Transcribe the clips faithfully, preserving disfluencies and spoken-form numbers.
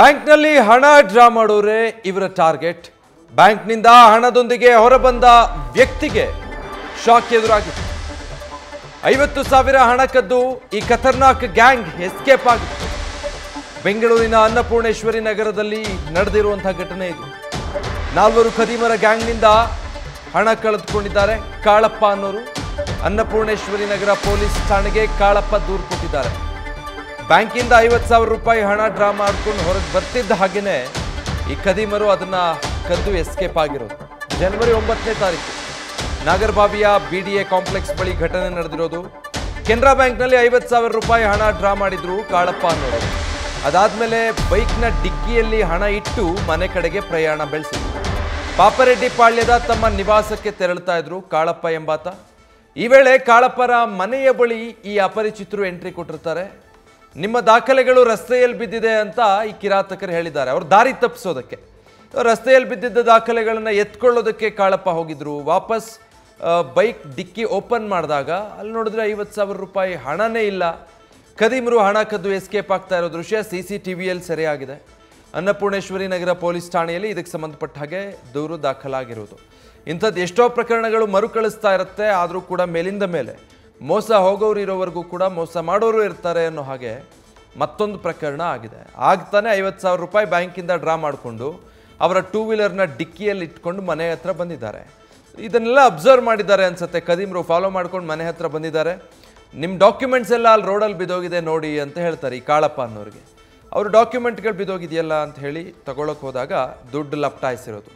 ಬ್ಯಾಂಕ್ನಲ್ಲಿ ಹಣ ಡ್ರಾ ಮಾಡೋರೆ ಇವರ ಟಾರ್ಗೆಟ್. ಬ್ಯಾಂಕ್ನಿಂದ ಹಣದೊಂದಿಗೆ ಹೊರಬಂದ ವ್ಯಕ್ತಿಗೆ ಶಾಕ್ ಎದುರಾಗಿದೆ. ಐವತ್ತು ಸಾವಿರ ಹಣ ಕದ್ದು ಈ ಖತರ್ನಾಕ್ ಗ್ಯಾಂಗ್ ಎಸ್ಕೇಪ್ ಆಗಿದೆ. ಬೆಂಗಳೂರಿನ ಅನ್ನಪೂರ್ಣೇಶ್ವರಿ ನಗರದಲ್ಲಿ ನಡೆದಿರುವಂತಹ ಘಟನೆ ಇದು. ನಾಲ್ವರು ಖದೀಮರ ಗ್ಯಾಂಗ್ನಿಂದ ಹಣ ಕಳೆದುಕೊಂಡಿದ್ದಾರೆ ಕಾಳಪ್ಪ ಅನ್ನೋರು. ಅನ್ನಪೂರ್ಣೇಶ್ವರಿ ನಗರ ಪೊಲೀಸ್ ಠಾಣೆಗೆ ಕಾಳಪ್ಪ ದೂರು ಕೊಟ್ಟಿದ್ದಾರೆ. ಬ್ಯಾಂಕಿಂದ ಐವತ್ತು ಸಾವಿರ ರೂಪಾಯಿ ಹಣ ಡ್ರಾ ಮಾಡ್ಕೊಂಡು ಹೊರಗೆ ಬರ್ತಿದ್ದ ಹಾಗೇನೆ ಈ ಖದೀಮರು ಅದನ್ನ ಕದ್ದು ಎಸ್ಕೇಪ್ ಆಗಿರೋದು. ಜನವರಿ ಒಂಬತ್ತನೇ ತಾರೀಕು ನಾಗರಬಾವಿಯ ಬಿ ಡಿ ಎ ಕಾಂಪ್ಲೆಕ್ಸ್ ಬಳಿ ಘಟನೆ ನಡೆದಿರೋದು. ಕೆನರಾ ಬ್ಯಾಂಕ್ನಲ್ಲಿ ಐವತ್ತು ಸಾವಿರ ರೂಪಾಯಿ ಹಣ ಡ್ರಾ ಮಾಡಿದ್ರು ಕಾಳಪ್ಪ ಅನ್ನೋರು. ಅದಾದ್ಮೇಲೆ ಬೈಕ್ನ ಡಿಕ್ಕಿಯಲ್ಲಿ ಹಣ ಇಟ್ಟು ಮನೆ ಕಡೆಗೆ ಪ್ರಯಾಣ ಬೆಳೆಸಿದ್ರು. ಪಾಪರೆಡ್ಡಿ ಪಾಳ್ಯದ ತಮ್ಮ ನಿವಾಸಕ್ಕೆ ತೆರಳುತ್ತಾ ಇದ್ರು ಕಾಳಪ್ಪ ಎಂಬಾತ. ಈ ವೇಳೆ ಕಾಳಪ್ಪರ ಮನೆಯ ಬಳಿ ಈ ಅಪರಿಚಿತರು ಎಂಟ್ರಿ ಕೊಟ್ಟಿರ್ತಾರೆ. ನಿಮ್ಮ ದಾಖಲೆಗಳು ರಸ್ತೆಯಲ್ಲಿ ಬಿದ್ದಿದೆ ಅಂತ ಈ ಕಿರಾತಕರು ಹೇಳಿದ್ದಾರೆ. ಅವರು ದಾರಿ ತಪ್ಪಿಸೋದಕ್ಕೆ ರಸ್ತೆಯಲ್ಲಿ ಬಿದ್ದಿದ್ದ ದಾಖಲೆಗಳನ್ನು ಎತ್ಕೊಳ್ಳೋದಕ್ಕೆ ಕಾಳಪ್ಪ ಹೋಗಿದ್ರು. ವಾಪಸ್ ಬೈಕ್ ಡಿಕ್ಕಿ ಓಪನ್ ಮಾಡಿದಾಗ ಅಲ್ಲಿ ನೋಡಿದ್ರೆ ಐವತ್ತು ಸಾವಿರ ರೂಪಾಯಿ ಹಣನೇ ಇಲ್ಲ. ಖದೀಮರು ಹಣ ಕದ್ದು ಎಸ್ಕೇಪ್ ಆಗ್ತಾ ಇರೋ ದೃಶ್ಯ ಸಿ ಸಿ ಟಿ ವಿಯಲ್ಲಿ ಸೆರೆಯಾಗಿದೆ. ಅನ್ನಪೂರ್ಣೇಶ್ವರಿ ನಗರ ಪೊಲೀಸ್ ಠಾಣೆಯಲ್ಲಿ ಇದಕ್ಕೆ ಸಂಬಂಧಪಟ್ಟ ಹಾಗೆ ದೂರು ದಾಖಲಾಗಿರುವುದು. ಇಂಥದ್ದು ಎಷ್ಟೋ ಪ್ರಕರಣಗಳು ಮರುಕಳಿಸ್ತಾ ಇರುತ್ತೆ. ಆದರೂ ಕೂಡ ಮೇಲಿಂದ ಮೇಲೆ ಮೋಸ ಹೋಗೋರು ಇರೋವರೆಗೂ ಕೂಡ ಮೋಸ ಮಾಡೋರು ಇರ್ತಾರೆ ಅನ್ನೋ ಹಾಗೆ ಮತ್ತೊಂದು ಪ್ರಕರಣ ಆಗಿದೆ. ಆಗ್ತಾನೆ ಐವತ್ತು ಸಾವಿರ ರೂಪಾಯಿ ಬ್ಯಾಂಕಿಂದ ಡ್ರಾ ಮಾಡಿಕೊಂಡು ಅವರ ಟೂ ವೀಲರ್ನ ಡಿಕ್ಕಿಯಲ್ಲಿ ಇಟ್ಕೊಂಡು ಮನೆ ಹತ್ರ ಬಂದಿದ್ದಾರೆ. ಇದನ್ನೆಲ್ಲ ಅಬ್ಸರ್ವ್ ಮಾಡಿದ್ದಾರೆ ಅನ್ಸುತ್ತೆ. ಖದೀಮರು ಫಾಲೋ ಮಾಡ್ಕೊಂಡು ಮನೆ ಹತ್ರ ಬಂದಿದ್ದಾರೆ. ನಿಮ್ಮ ಡಾಕ್ಯುಮೆಂಟ್ಸ್ ಎಲ್ಲ ಅಲ್ಲಿ ರೋಡಲ್ಲಿ ಬಿದ್ದೋಗಿದೆ ನೋಡಿ ಅಂತ ಹೇಳ್ತಾರೆ ಈ ಕಾಳಪ್ಪ ಅನ್ನೋರಿಗೆ. ಅವರು ಡಾಕ್ಯುಮೆಂಟ್ಗಳು ಬಿದ್ದೋಗಿದೆಯಲ್ಲ ಅಂತ ಹೇಳಿ ತಗೊಳಕ್ಕೆ ಹೋದಾಗ ದುಡ್ಡು ಲಪ್ಟಾಯಿಸಿರೋದು.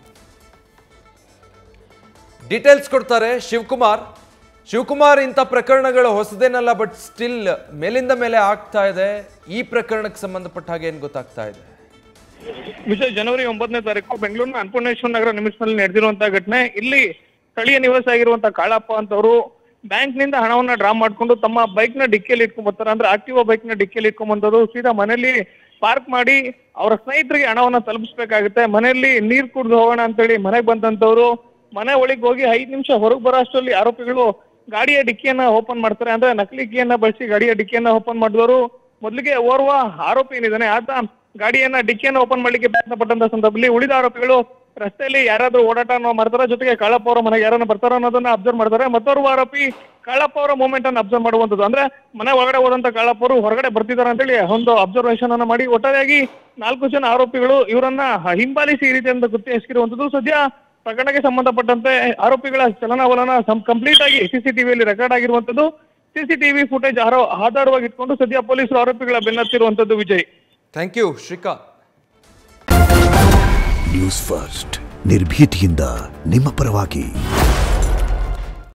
ಡೀಟೇಲ್ಸ್ ಕೊಡ್ತಾರೆ ಶಿವಕುಮಾರ್. ಶಿವಕುಮಾರ್, ಇಂಥ ಪ್ರಕರಣಗಳು ಹೊಸದೇನಲ್ಲ, ಬಟ್ ಸ್ಟಿಲ್ ಮೇಲಿಂದ ಮೇಲೆ ಆಗ್ತಾ ಇದೆ. ಈ ಪ್ರಕರಣಕ್ಕೆ ಸಂಬಂಧಪಟ್ಟ ಹಾಗೆ ಏನು ಗೊತ್ತಾಗ್ತಾ ಇದೆ? ವಿಷಯ ಜನವರಿ ಒಂಬತ್ತನೇ ತಾರೀಕು ಬೆಂಗಳೂರಿನ ಅನ್ನಪೂರ್ಣೇಶ್ವರ ನಗರ ನಿಮಿಷದಲ್ಲಿ ನಡೆದಿರುವಂತಹ ಘಟನೆ. ಇಲ್ಲಿ ಸ್ಥಳೀಯ ನಿವಾಸ ಆಗಿರುವಂತಹ ಕಾಳಪ್ಪ ಅಂತವರು ಬ್ಯಾಂಕ್ ನಿಂದ ಹಣವನ್ನ ಡ್ರಾ ಮಾಡ್ಕೊಂಡು ತಮ್ಮ ಬೈಕ್ ನ ಡಿಕ್ಕಿಯಲ್ಲಿ ಇಟ್ಕೊಂಡ್ ಬರ್ತಾರೆ. ಅಂದ್ರೆ ಆಕ್ಟಿವಾ ಬೈಕ್ ನ ಡಿಕ್ಕಿಯಲ್ಲಿ ಇಟ್ಕೊಂಡ್ಬಂದವರು ಸೀದಾ ಮನೆಯಲ್ಲಿ ಪಾರ್ಕ್ ಮಾಡಿ ಅವರ ಸ್ನೇಹಿತರಿಗೆ ಹಣವನ್ನ ತಲುಪಿಸ್ಬೇಕಾಗುತ್ತೆ. ಮನೆಯಲ್ಲಿ ನೀರ್ ಕುಡ್ದು ಹೋಗೋಣ ಅಂತೇಳಿ ಮನೆಗೆ ಬಂದಂತವ್ರು ಮನೆ ಒಳಗೆ ಹೋಗಿ ಐದ್ ನಿಮಿಷ ಹೊರಗೆ ಬರೋ ಅಷ್ಟರಲ್ಲಿ ಆರೋಪಿಗಳು ಗಾಡಿಯ ಡಿಕ್ಕಿಯನ್ನ ಓಪನ್ ಮಾಡ್ತಾರೆ. ಅಂದ್ರೆ ನಕಲಿ ಕೀಯನ್ನ ಬಳಸಿ ಗಾಡಿಯ ಡಿಕ್ಕಿಯನ್ನ ಓಪನ್ ಮಾಡಿದವರು ಮೊದಲಿಗೆ ಓರ್ವ ಆರೋಪಿ ಏನಿದ್ದಾನೆ ಆತ ಗಾಡಿಯನ್ನ ಡಿಕ್ಕಿಯನ್ನ ಓಪನ್ ಮಾಡ್ಲಿಕ್ಕೆ ಪ್ರಯತ್ನ ಪಟ್ಟಂತ ಸಂದರ್ಭದಲ್ಲಿ ಉಳಿದ ಆರೋಪಿಗಳು ರಸ್ತೆಯಲ್ಲಿ ಯಾರಾದ್ರೂ ಓಡಾಟ ಮಾಡ್ತಾರ, ಜೊತೆಗೆ ಕಾಳಪ್ಪ ಅವರ ಮನೆಗೆ ಯಾರನ್ನ ಬರ್ತಾರೋ ಅನ್ನೋದನ್ನ ಅಬ್ಸರ್ವ್ ಮಾಡ್ತಾರೆ. ಮತ್ತೋರ್ವ ಆರೋಪಿ ಕಾಳಪ್ಪ ಅವರ ಮೂವ್ಮೆಂಟ್ ಅನ್ನು ಅಬ್ಸರ್ವ್ ಮಾಡುವಂಥದ್ದು. ಅಂದ್ರೆ ಮನೆ ಒಳಗಡೆ ಹೋದಂತ ಕಾಳಪ್ಪ ಅವರು ಹೊರಗಡೆ ಬರ್ತಿದ್ದಾರೆ ಅಂತೇಳಿ ಒಂದು ಅಬ್ಸರ್ವೇಷನ್ ಅನ್ನ ಮಾಡಿ ಒಟ್ಟಾರೆಯಾಗಿ ನಾಲ್ಕು ಜನ ಆರೋಪಿಗಳು ಇವರನ್ನ ಹಿಂಬಾಲಿಸಿ ಈ ರೀತಿಯಿಂದ ಕೃತ್ಯ ಎಸಗಿರುವಂತದ್ದು. ಸದ್ಯ ಪ್ರಕರಣಕ್ಕೆ ಸಂಬಂಧಪಟ್ಟಂತೆ ಆರೋಪಿಗಳ ಚಲನವಲನ ಕಂಪ್ಲೀಟ್ ಆಗಿ ಸಿಸಿಟಿವಿಯಲ್ಲಿ ರೆಕಾರ್ಡ್ ಆಗಿರುವಂತದ್ದು. ಸಿಸಿಟಿವಿ ಫುಟೇಜ್ ಆಧಾರವಾಗಿ ಇಟ್ಕೊಂಡು ಸದ್ಯ ಪೊಲೀಸರು ಆರೋಪಿಗಳ ಬೆನ್ನತ್ತಿರುವಂತದ್ದು. Vijay, thank you Srikanth. News first ನಿರ್ಭೀತಿಯಿಂದ ನಿಮ್ಮ ಪರವಾಗಿ.